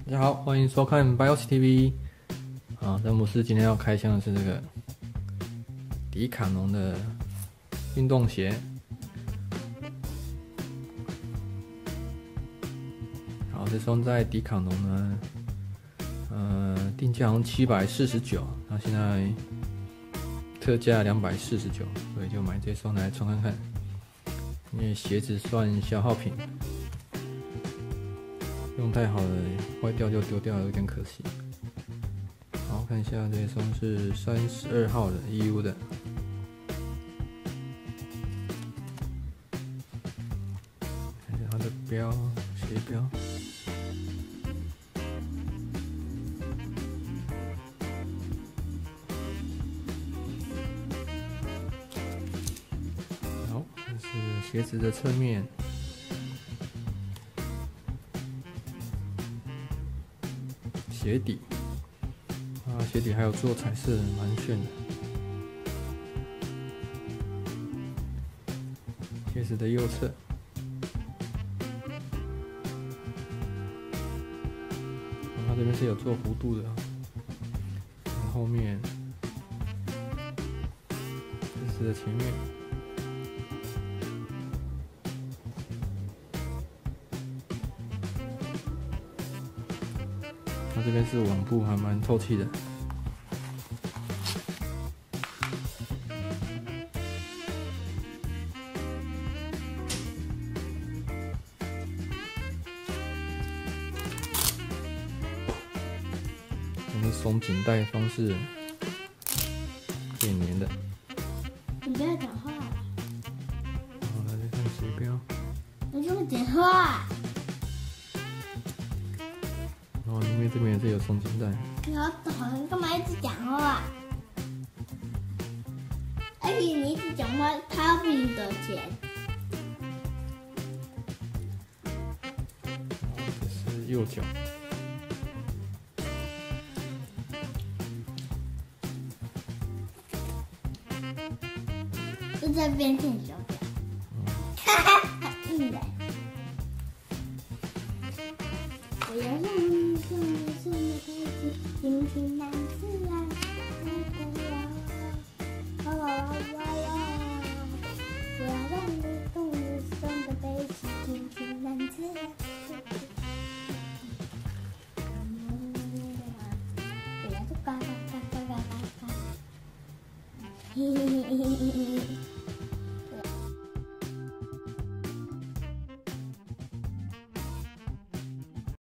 大家好，欢迎收看 BIOS TV。詹姆斯今天要开箱的是这个迪卡侬的运动鞋。好，这双在迪卡侬呢，定价好像749，那现在特价249，所以就买这双来穿看看。因为鞋子算消耗品，用太好了，坏掉就丢掉，有点可惜。好，看一下这双是32号的 EU 的，看一下它的标，鞋标。好，这是鞋子的侧面。鞋底鞋底还有做彩色，蛮炫的。鞋子的右侧，它这边是有做弧度的，后面鞋子的前面。它这边是网布，还蛮透气的。用松紧带方式可以粘的。 你不要讲话。 好，来再看鞋标。 你这么讲话。 然后因为这边也是有松紧带。 你好懂，你干嘛一直讲话？而且你一直讲话，他要付你的钱。 这是右脚。 就在边线手脚。哈哈，硬的。我要让你送你送的东西，平平难自然，啦啦啦啦啦！我要让你送你送的东西，平平难自然。我要这嘎嘎嘎嘎嘎嘎。嘿嘿嘿嘿嘿嘿。